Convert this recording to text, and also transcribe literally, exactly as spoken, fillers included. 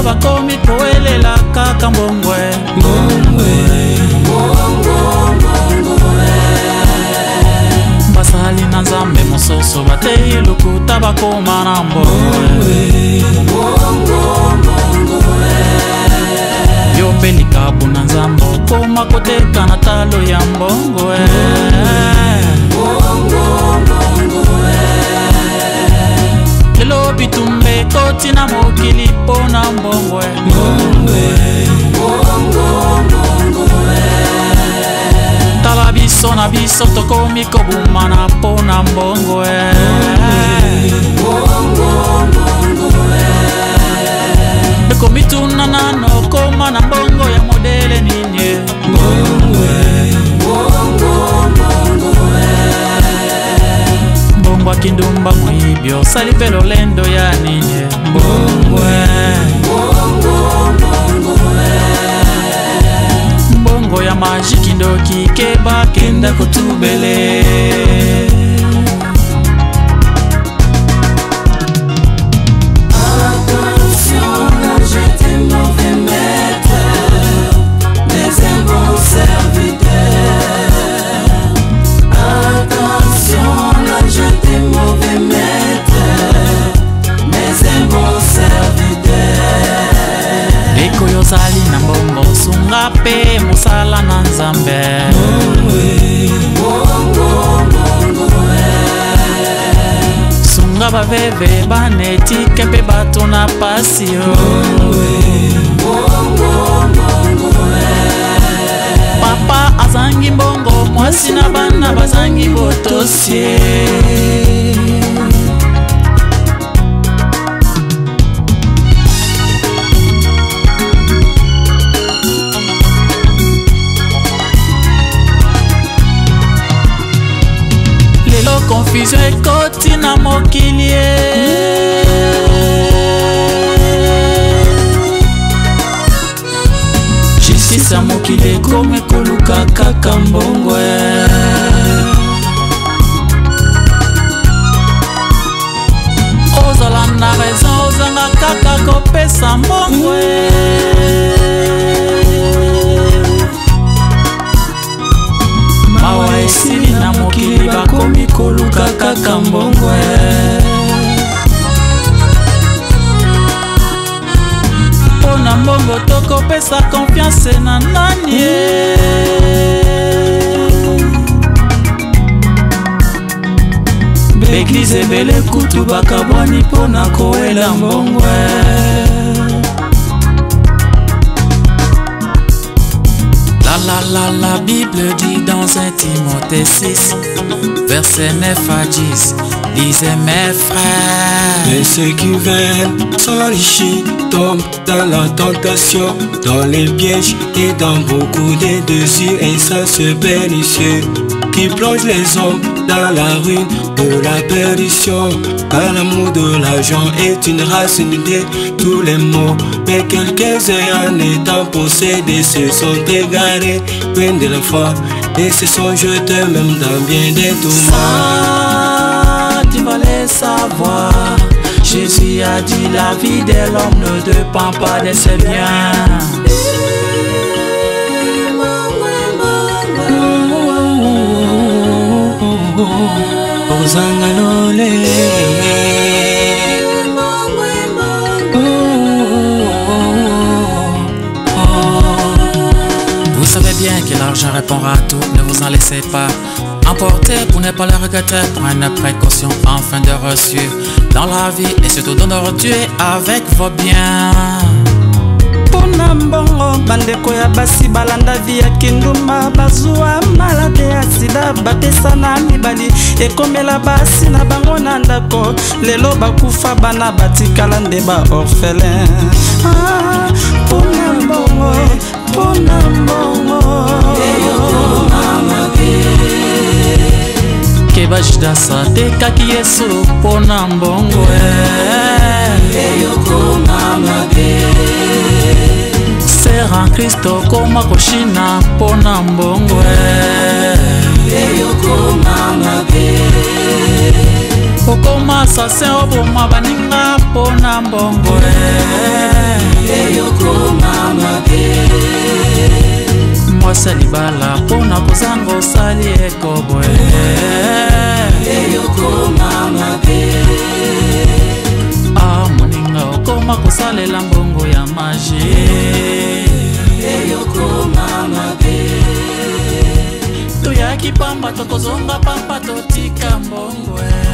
bakomi koelela kaka mbongwe mbongwe basali na nzambe mososo batei lokuta bakoma na mbongwe yo mpe likabu na nzambe okoma koteka na talo ya mbongwe lelo bitumbe koti na mokili mpo na mbongwe tala biso na biso tokomi kobumana mpo na mbongwe ekomituna nano koma na mbongo ya modele ninye mbongo akindumba mwibyo sali pe lolendo ya ninye mbongwe mbongo ya majiki ndoki keba kenda kutubele yozali na mbongo sunga pe musala na nzambe sunga baveve banetike pe bato na pasio papa azangi mbongo mwasi na bana bazangi botosie confusion ekoti na mokili justice ya mokili ekomi koluka kaka mbongwe ozala na raison ozanga kaka kopesa mbongwe mawa esili na mokili bakomi koluka kaka mbongwe mpo na mbongo tokopesa konfiance na nani beglize ebele kutu bakabwani mpo na koela mbongwe La la la Bible dit dans un Timothée six verset neuf à dix, lisez mes frères. Mais ceux qui veulent s'enrichir tombent dans la tentation, dans les pièges et dans beaucoup de désirs insensés pernicieux qui plongent les hommes dans la ruine de la perdition. Car l'amour de l'argent est une racine de tous les maux. Mais quelques-uns en étant possédés se sont égarés, pleins de la foi et se sont jetés même dans bien des tourments. Ça, tu vas le savoir. Jésus a dit la vie de l'homme ne dépend pas de ses biens. Vous savez bien que l'argent répondra à tout, ne vous en laissez pas emporter pour ne pas le regretter. Prenez précaution en fin de reçu dans la vie et surtout dans Dieu avec vos biens. Pona mbongo bandeko ya basi balanda vi ya kinduma bazwa malade ya sida bapesa na mibali ekomela basi na bango na ndako lelo bakufa bana batikala nde ba orphelin. Ah, pona mbongo pona mbongo keba jidasa tekaki Yesu pona mbongo Ser en Kristo koma koshina pona mbongo okoma sase oboma baninga pona mbongo osali ekobwe eyokoma mabe. Ah moninga okoma kosalela mbongo ya magie eyokoma mabe. toyaki pamba tokozonga pamba totika mbongo